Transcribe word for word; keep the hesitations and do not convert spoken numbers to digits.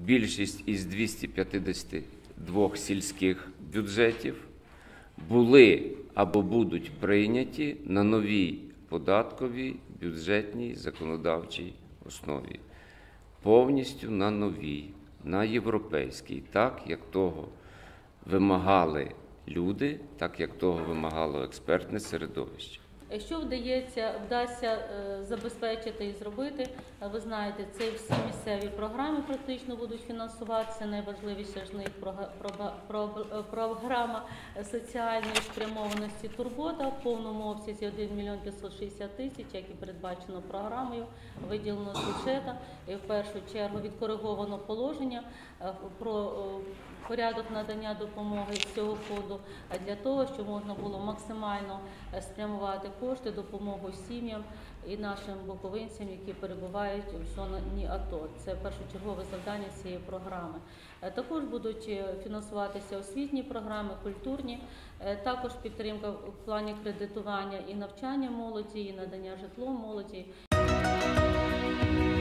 більшість із двохсот п'ятдесяти двох сільських бюджетів були або будуть прийняті на новій податковій, бюджетній, законодавчій основі. Повністю на новій, на європейській, так, як того вимагали люди, так, як того вимагало експертне середовище. Що вдається, вдасться забезпечити і зробити, ви знаєте, це всі місцеві програми практично будуть фінансуватися, найважливіша з них програма соціальної спрямованості «Турбота» в повному обсязі один мільйон п'ятсот шістдесят тисяч, як і передбачено програмою, виділено з бюджету, і в першу чергу відкориговано положення про порядок надання допомоги з цього фонду, для того, щоб можна було максимально спрямувати кошти, допомогу сім'ям і нашим буковинцям, які перебувають в зоні АТО. Це першочергове завдання цієї програми. Також будуть фінансуватися освітні програми, культурні, також підтримка в плані кредитування і навчання молоді, і надання житлом молоді.